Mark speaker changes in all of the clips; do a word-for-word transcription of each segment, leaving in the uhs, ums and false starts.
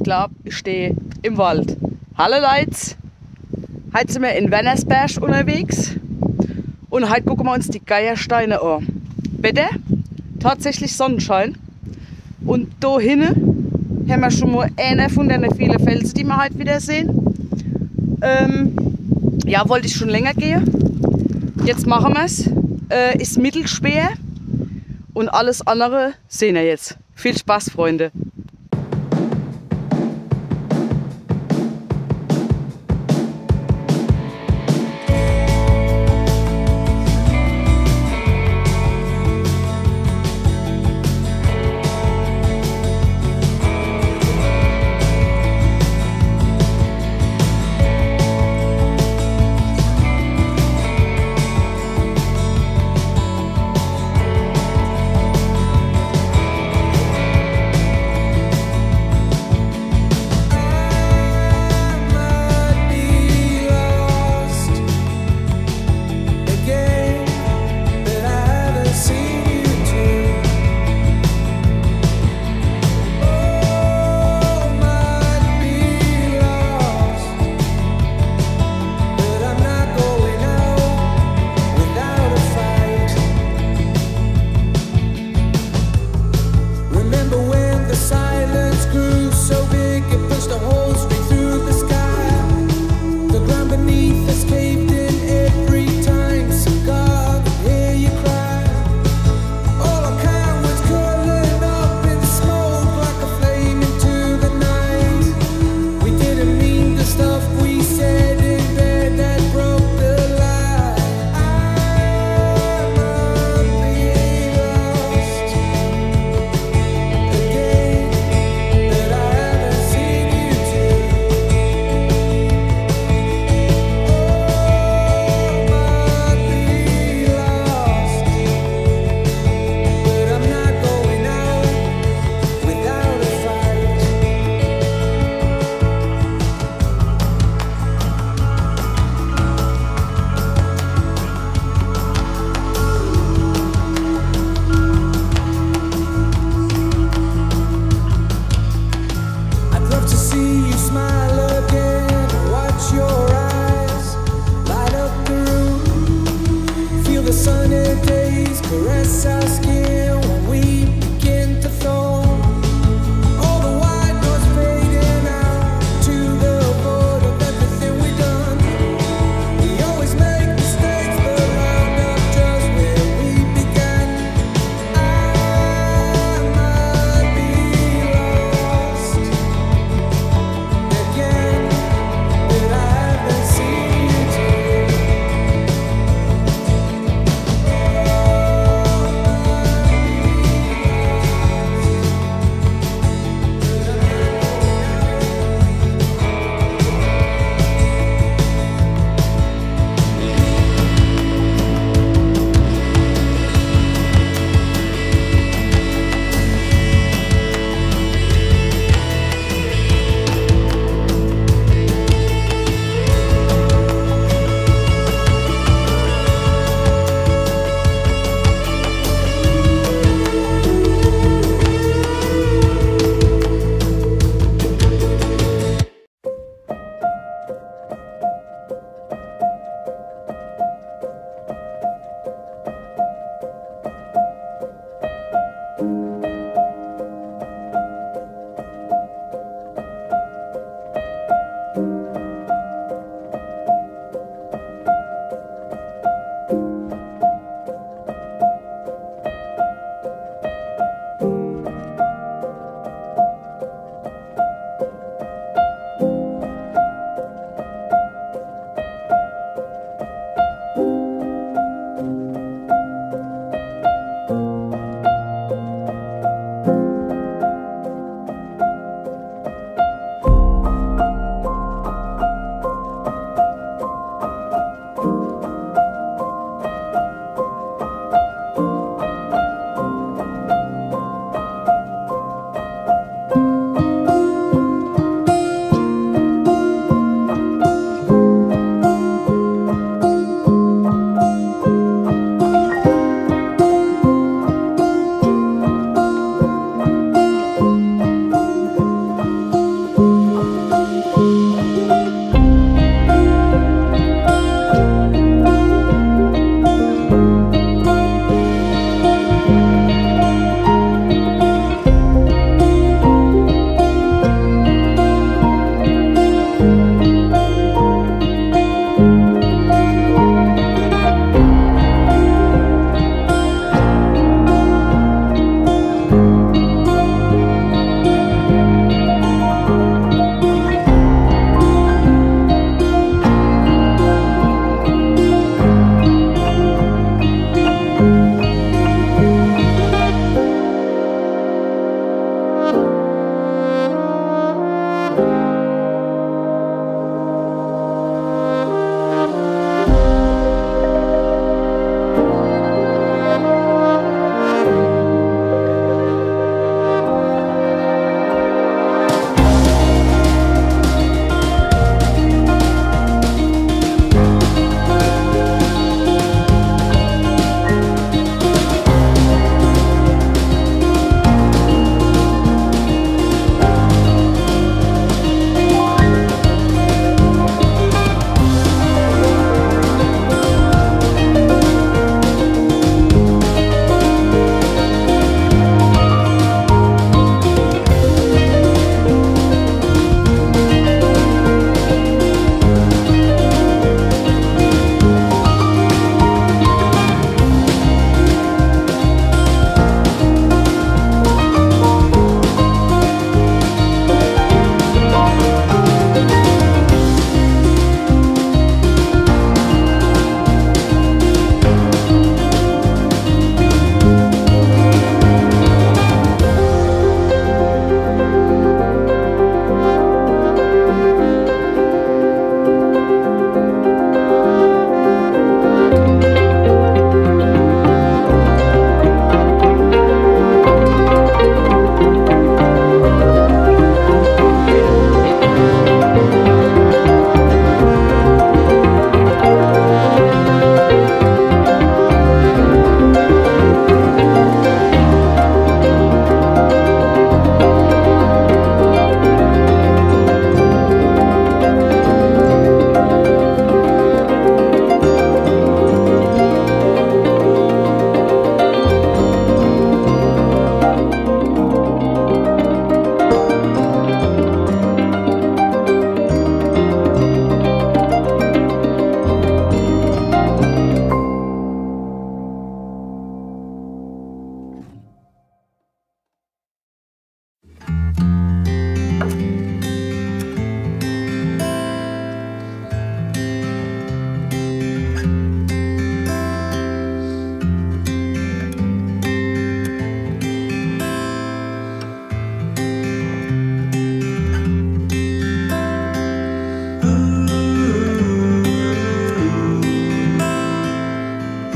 Speaker 1: glaube, ich stehe im Wald. Hallo Leute, heute sind wir in Wennersberg unterwegs und heute gucken wir uns die Geiersteine an. Wetter, tatsächlich Sonnenschein und da hinten haben wir schon mal einen von den vielen Felsen, die wir heute wieder sehen. Ähm, ja, wollte ich schon länger gehen. Jetzt machen wir es. Äh, ist mittelschwer und alles andere sehen wir jetzt. Viel Spaß, Freunde!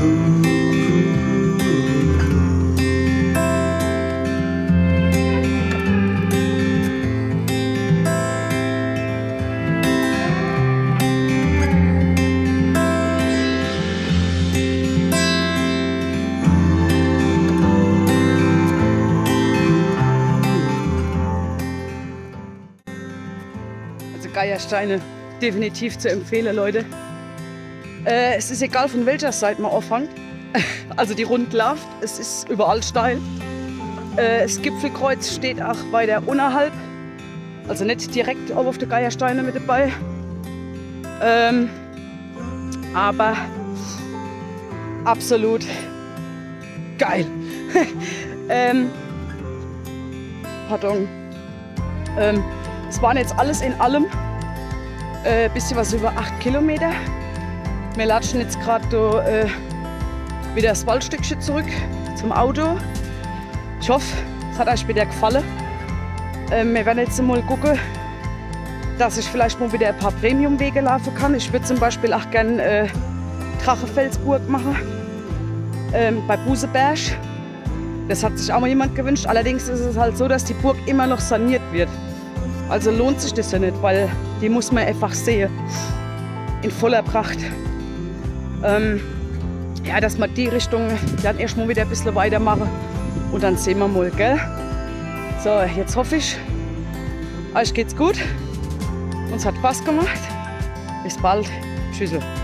Speaker 1: Geiersteine definitiv zu empfehlen, Leute. Äh, es ist egal, von welcher Seite man anfängt. Also die Rundlauf, es ist überall steil. Äh, das Gipfelkreuz steht auch weiter unterhalb. Also nicht direkt auf der Geiersteine mit dabei. Ähm, aber absolut geil. ähm, pardon. Ähm, es waren jetzt alles in allem ein äh, bisschen was über acht Kilometer. Wir latschen jetzt gerade äh, wieder das Waldstückchen zurück zum Auto. Ich hoffe, es hat euch wieder gefallen. Ähm, wir werden jetzt mal gucken, dass ich vielleicht mal wieder ein paar Premium-Wege laufen kann. Ich würde zum Beispiel auch gerne äh, Drachenfelsburg machen, ähm, bei Buseberg. Das hat sich auch mal jemand gewünscht. Allerdings ist es halt so, dass die Burg immer noch saniert wird. Also lohnt sich das ja nicht, weil die muss man einfach sehen. In voller Pracht. Ähm, ja, dass wir die Richtung dann erstmal wieder ein bisschen weitermachen. Und dann sehen wir mal, gell? So, jetzt hoffe ich, euch geht's gut. Uns hat Spaß gemacht. Bis bald. Tschüss.